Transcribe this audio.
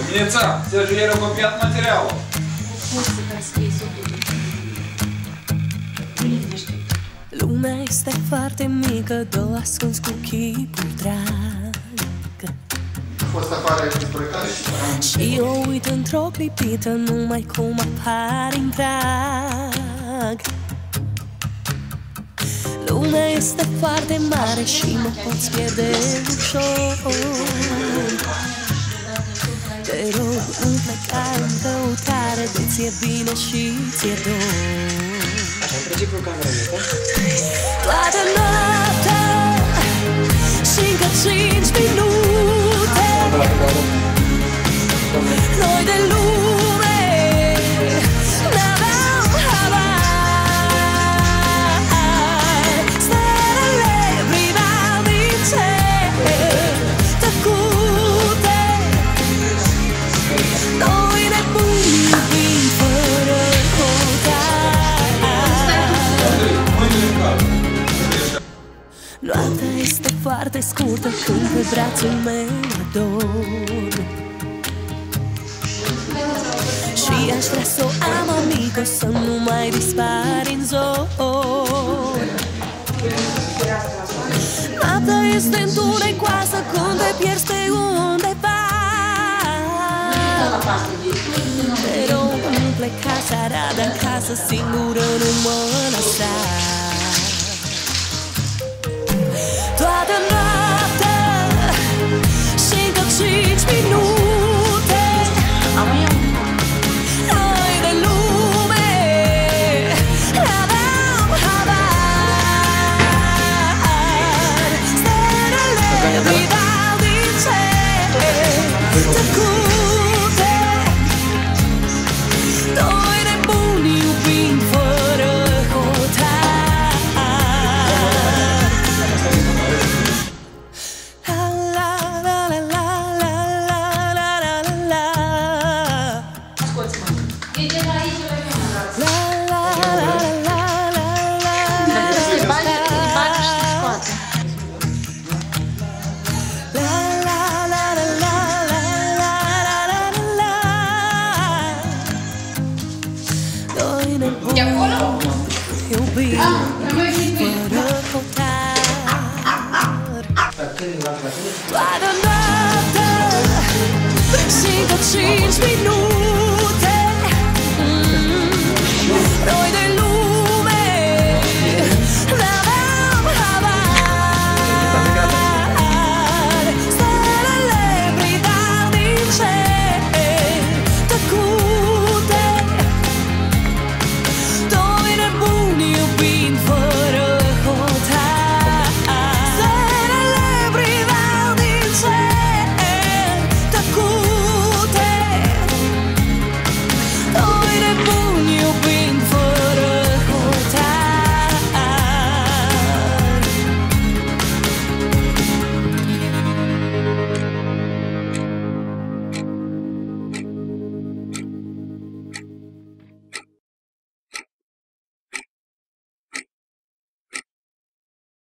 Dimineața, Sergiu ieri a copiat materialul. Lumea este foarte mică, două ascunzi cu chipul drag. A fost afară despre care și eu uit într-o clipită numai cum apar în prag. Lumea este foarte mare și mă poți pierde ușor. Te rog, nu pleca în căutare de ți-e bine și ți-e dor. Așa, trece cu camera, da? Toată noaptea și încă 5 minute noi de lume n-aveam habar. Stelele priveau din cer tăcute, noi nebuni fără hotar. Noaptea este foarte scurtă când pe brațul meu adorm și aș vrea să o am, amico, să nu mai dispari în zor. Noaptea este întunecoasă când te pierzi pe undeva. Te rog, nu pleca seara de acasă, singură nu mă